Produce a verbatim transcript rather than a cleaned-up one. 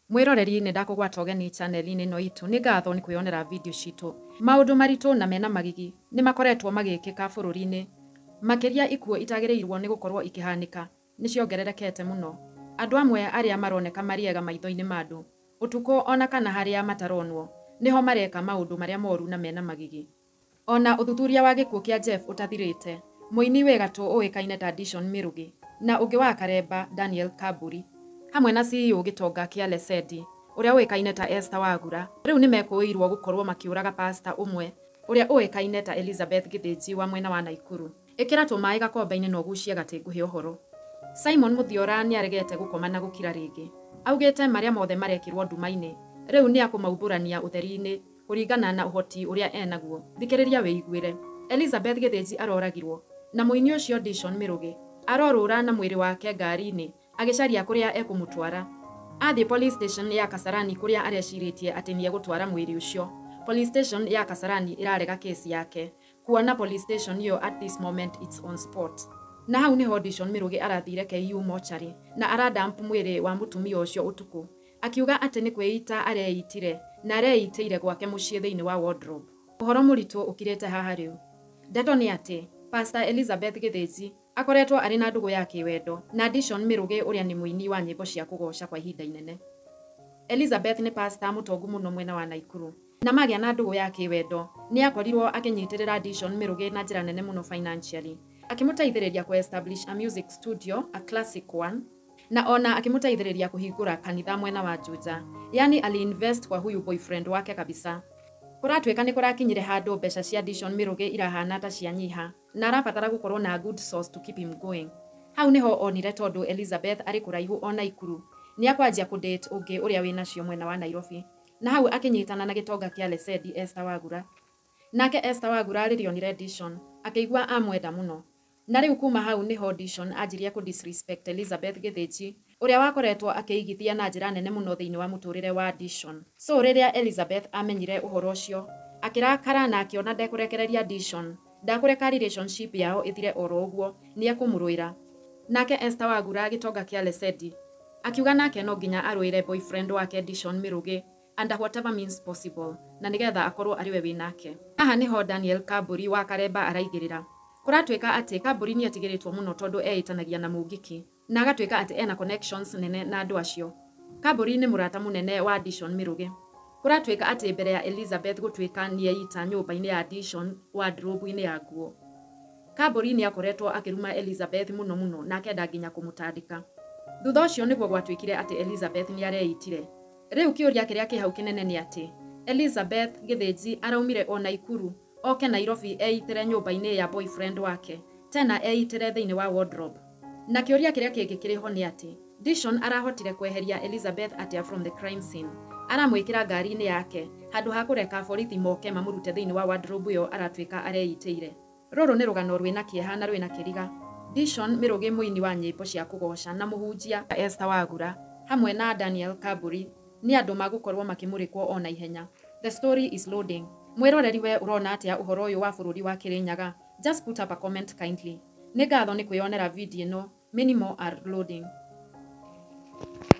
Mwiroreri nĩ ndakũgwata ũgeni channel-inĩ ĩno itũ nĩ ngatho nĩ kwĩyonera video citũ. Maũndũ maritũ na mena magigi nĩ makoretwo magĩkĩka bũrũri-inĩ. Makĩria ikuũ itagĩrĩirwo nĩ gũkorwo ikĩhanĩka nĩ ciongererekete mũno. Andũ amwe arĩa maroneka mariega maitho-inĩ ma andũ ũtukũ ona kana harĩa mataronwo nĩho mareka maũndũ marĩa moru na mena magigi. Ona ũthuthuria wa gĩkuũ kĩa Jeff ũtathirĩte, mũini wĩ gatũ ũĩkaine ta Dishon Mîrûgî na ũngĩ wa Karemba Daniel Kaburi hamwe na C E O gĩtonga kĩa Lesedi ũrĩa ũĩkaine ta Esther Wagura rĩu nĩ mekũĩirwo gũkorwo makĩũraga pastor ũmwe ũrĩa ũĩkaine ta Elizabeth Gĩthĩnji wa mwena wa Naikuru. Ĩkĩra tũmaĩ gakombe-inĩ na ũgucie gatĩ nguhĩ ũhoro. Simon Mũthiora nĩ aregete gũkoma na gũkira rĩngĩ. Augĩte marĩa mothe marekirwo nduma-inĩ rĩu nĩ akũmaũmbũrania ũtheri-inĩ kũringana na ũhoti ũrĩa enaguo. Thikĩrĩria wĩiguĩre. Elizabeth Gĩthĩnji aroragirwo na mũini ũcio Dishon Mîrûgî arorũra na mwĩrĩ wake ngari-inĩ agĩcaria kũrĩa ekũmũtwara. Athiĩ police station ya Kasarani kũrĩa arecirĩtie atĩ nĩ egũtwara mwĩrĩ ũcio. Police station ya Kasarani ĩrarega kesi yake kuona police station ĩyo at this moment it's on spot. Na hau nĩho Dishon Mîrûgî arathire K U mochari na aradampu mwĩrĩ wa mũtumia ũcio ũtukũ akiuga atĩ nĩ kwĩita areitire na areitĩire gwake mũciĩ thĩinĩ wa wardrobe. Ũhoro mũritũ ũkirĩte haha rĩu. Ndeto nĩ atĩ Pastor Elizabeth Gĩthĩnji akoretwo arĩ na ndũgũ ya kĩwendo na Dishon Mîrûgî ũrĩa nĩ mũini wa nyĩmbo cia kũgoca kwa ihinda inene. Elizabeth nĩ pastor mũtongu mũno mwena wa Naikuru na magĩa na ndũgũ ya kĩwendo nĩ akorirwo akĩnyitĩrĩra Dishon Mîrûgî na njĩra nene mũno financially, akĩmũteithĩrĩria ku establish a music studio, a classic one, na ona akĩmũteithĩrĩria kũhingũra kanitha mwena wa Juja. Yani ali invest kwa huyu boyfriend wake kabisa. Kũratuĩka nĩ kũrakinyire handũ mbeca cia Dishon Mîrûgî irahana ta cianyiha na arabatara gũkorwo na good source to keep him going. Hau nĩho onire tondũ Elizabeth arĩ kũraihu ona Ikuru nĩ akwanjia kũdate ũngĩ ũrĩa wĩna cio mwena wa Nairobi, na hau akĩnyitana na gĩtonga kĩa Lesedi Esther Wagura. Nake Esther Wagura rĩrĩonire Dishon akĩigua amwenda mũno. Na rĩu kuma hau nĩho Dishon anjirie ku disrespect Elizabeth Gĩthĩnji ũrĩa wakoretwo akĩigithia na njĩra nene mũno thĩinĩ wa mũtũrĩre wa Dishon. So rĩrĩa Elizabeth amenyire ũhoro ũcio akĩrakara na akĩona ndekũrekereria Dishon, ndakũreka relationship yao ĩthire oro ũguo nĩ ekũmũrũĩra. Nake Esther Wagura gĩtonga kĩa Lesedi akiuga nake no nginya arũĩre boyfriend wake Dishon Mîrûgî under whatever means possible na nĩgetha akorwo arĩ we wĩnake. Haha nĩho Daniel Kaburi wa Karemba araigĩrĩra. Kũratuĩka atĩ Kaburi nĩ atigĩrĩtwo mũno tondũ eitanagia na Mũngiki na agatuĩka atĩ ena connections nene na andũ acio. Kaburi nĩ mũrata mũnene wa Dishon Mîrûgî. Kũratuĩka atĩ mbere ya Elizabeth gũtuĩka nĩ eita nyũmba-inĩ ya Dishon wardrobe-inĩ ya nguo, Kaburi nĩ akoretwo akĩruma Elizabeth mũno mũno na akenda nginya kũmũtandĩka. Thutha ũcio nĩguo gwatuĩkire atĩ Elizabeth nĩ areitire. Rĩu kĩũria kĩrĩa kĩ hau kĩnene nĩ atĩ Elizabeth Gĩthĩnji araumire o Naikuru oke Nairobi eitire nyũmba-inĩ ya boyfriend wake tena eitire thĩinĩ wa wardrobe. Na kĩũria kĩrĩa kĩngĩ kĩrĩ ho nĩ atĩ Dishon arahotire kweheria Elizabeth atia from the crime scene. Aramwĩkĩra ngari-inĩ yake handũ ha kũreka borithi moke mamũrute thĩinĩ wa wardrobe ĩyo aratuĩka areitĩire. Rũrũ nĩ rũgano rwĩna kĩeha na rwĩna kĩriga. Dishon Mîrûgî mũini wa nyĩmbo cia kũgoca na mũhunjia Esther Wagura hamwe na Daniel Kaburi nĩ andũ magũkorwo makĩmũrĩkwo ona ihenya. The story is loading. Mwĩroreri we ũrona atĩa ũhoro ũyũ wa bũrũri wa Kĩrĩnyaga? Just put up a comment kindly. Nĩ ngatho nĩ kwĩyonera video ĩno. Many more are loading.